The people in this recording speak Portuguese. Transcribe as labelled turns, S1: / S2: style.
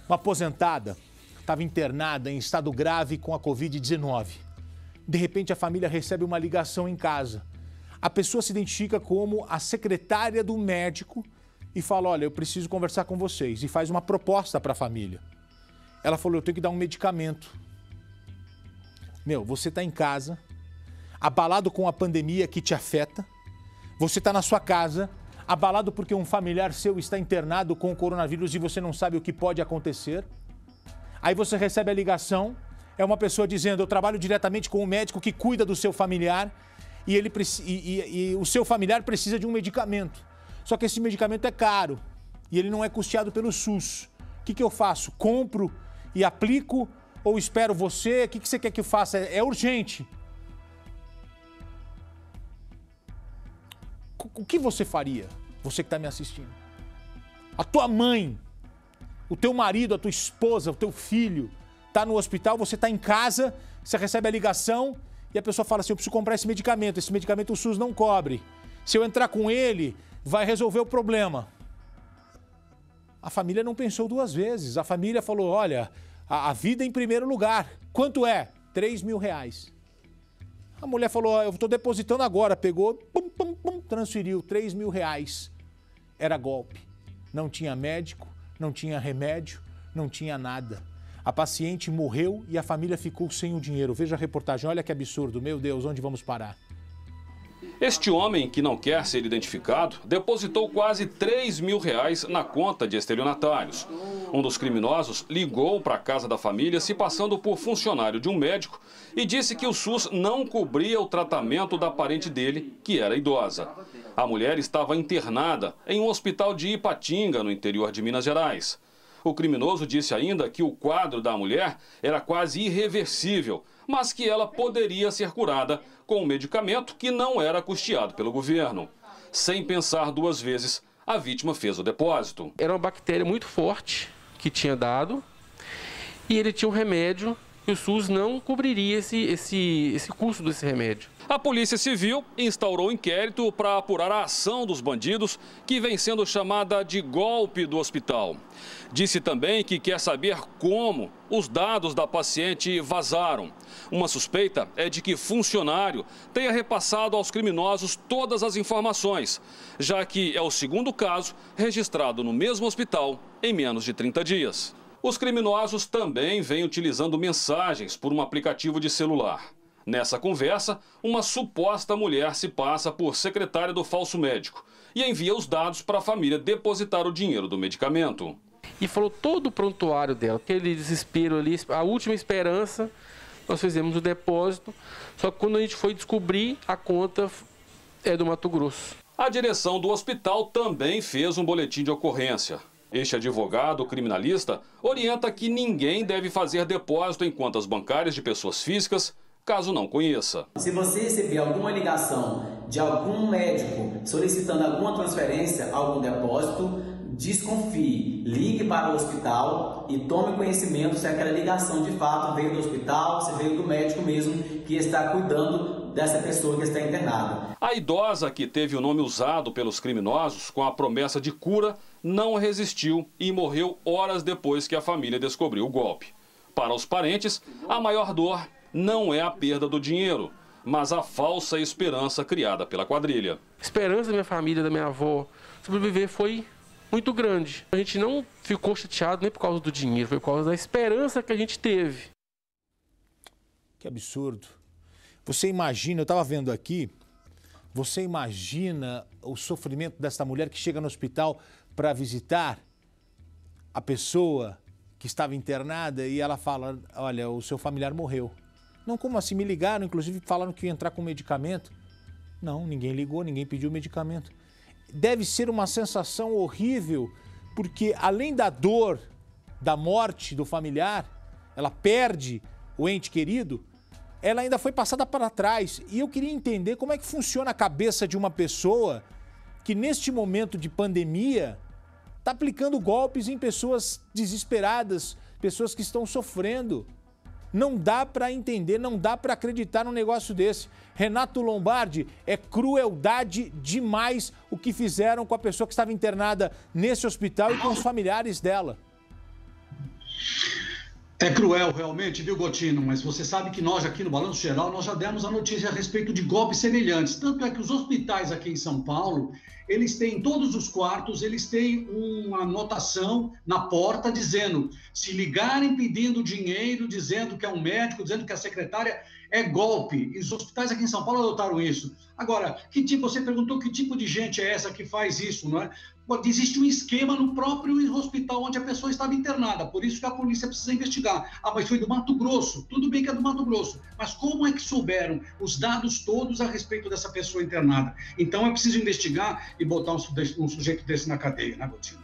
S1: Uma aposentada estava internada em estado grave com a Covid-19. De repente, a família recebe uma ligação em casa. A pessoa se identifica como a secretária do médico e fala, olha, eu preciso conversar com vocês. E faz uma proposta para a família. Ela falou, eu tenho que dar um medicamento. Você está em casa, abalado com a pandemia que te afeta. Você está na sua casa, abalado porque um familiar seu está internado com o coronavírus e você não sabe o que pode acontecer. Aí você recebe a ligação, é uma pessoa dizendo, eu trabalho diretamente com o médico que cuida do seu familiar e o seu familiar precisa de um medicamento. Só que esse medicamento é caro e ele não é custeado pelo SUS. O que eu faço? Compro e aplico ou espero você? O que você quer que eu faça? É urgente. O que você faria, você que está me assistindo? A tua mãe, o teu marido, a tua esposa, o teu filho está no hospital, você está em casa, você recebe a ligação e a pessoa fala assim, eu preciso comprar esse medicamento o SUS não cobre. Se eu entrar com ele, vai resolver o problema. A família não pensou duas vezes, a família falou, olha, a vida em primeiro lugar. Quanto é? R$3.000. A mulher falou, eu estou depositando agora, pegou, transferiu R$3.000. Era golpe. Não tinha médico, não tinha remédio, não tinha nada. A paciente morreu e a família ficou sem o dinheiro. Veja a reportagem, olha que absurdo. Meu Deus, onde vamos parar?
S2: Este homem, que não quer ser identificado, depositou quase R$3.000 na conta de estelionatários. Um dos criminosos ligou para a casa da família se passando por funcionário de um médico e disse que o SUS não cobria o tratamento da parente dele, que era idosa. A mulher estava internada em um hospital de Ipatinga, no interior de Minas Gerais. O criminoso disse ainda que o quadro da mulher era quase irreversível, mas que ela poderia ser curada com um medicamento que não era custeado pelo governo. Sem pensar duas vezes, a vítima fez o depósito.
S3: Era uma bactéria muito forte que tinha dado e ele tinha um remédio e o SUS não cobriria esse custo desse remédio.
S2: A Polícia Civil instaurou inquérito para apurar a ação dos bandidos, que vem sendo chamada de golpe do hospital. Disse também que quer saber como os dados da paciente vazaram. Uma suspeita é de que funcionário tenha repassado aos criminosos todas as informações, já que é o segundo caso registrado no mesmo hospital em menos de 30 dias. Os criminosos também vêm utilizando mensagens por um aplicativo de celular. Nessa conversa, uma suposta mulher se passa por secretária do falso médico e envia os dados para a família depositar o dinheiro do medicamento.
S3: E falou todo o prontuário dela, aquele desespero ali, a última esperança, nós fizemos o depósito, só que quando a gente foi descobrir, a conta é do Mato Grosso.
S2: A direção do hospital também fez um boletim de ocorrência. Este advogado criminalista orienta que ninguém deve fazer depósito em contas bancárias de pessoas físicas, caso não conheça.
S4: Se você receber alguma ligação de algum médico solicitando alguma transferência, algum depósito, desconfie, ligue para o hospital e tome conhecimento se aquela ligação de fato veio do hospital, se veio do médico mesmo que está cuidando dessa pessoa que está internada.
S2: A idosa, que teve o nome usado pelos criminosos com a promessa de cura, não resistiu e morreu horas depois que a família descobriu o golpe. Para os parentes, a maior dor não é a perda do dinheiro, mas a falsa esperança criada pela quadrilha.
S3: A esperança da minha família, da minha avó, sobreviver foi muito grande. A gente não ficou chateado nem por causa do dinheiro, foi por causa da esperança que a gente teve.
S1: Que absurdo. Você imagina, eu estava vendo aqui, você imagina o sofrimento dessa mulher que chega no hospital para visitar a pessoa que estava internada e ela fala, olha, o seu familiar morreu. Não, como assim? Me ligaram, inclusive falaram que ia entrar com medicamento. Não, ninguém ligou, ninguém pediu medicamento. Deve ser uma sensação horrível, porque além da dor, da morte do familiar, ela perde o ente querido, ela ainda foi passada para trás. E eu queria entender como é que funciona a cabeça de uma pessoa que neste momento de pandemia está aplicando golpes em pessoas desesperadas, pessoas que estão sofrendo. Não dá para entender, não dá para acreditar num negócio desse. Renato Lombardi, é crueldade demais o que fizeram com a pessoa que estava internada nesse hospital e com os familiares dela.
S5: É cruel realmente, viu, Gotino? Mas você sabe que nós aqui no Balanço Geral, nós já demos a notícia a respeito de golpes semelhantes. Tanto é que os hospitais aqui em São Paulo, eles têm, todos os quartos, eles têm uma anotação na porta dizendo, se ligarem pedindo dinheiro, dizendo que é um médico, dizendo que é a secretária, é golpe. E os hospitais aqui em São Paulo adotaram isso. Agora, você perguntou que tipo de gente é essa que faz isso, não é? Existe um esquema no próprio hospital onde a pessoa estava internada, por isso que a polícia precisa investigar. Ah, mas foi do Mato Grosso. Tudo bem que é do Mato Grosso, mas como é que souberam os dados todos a respeito dessa pessoa internada? Então é preciso investigar e botar um sujeito desse na cadeia, né, Gotino?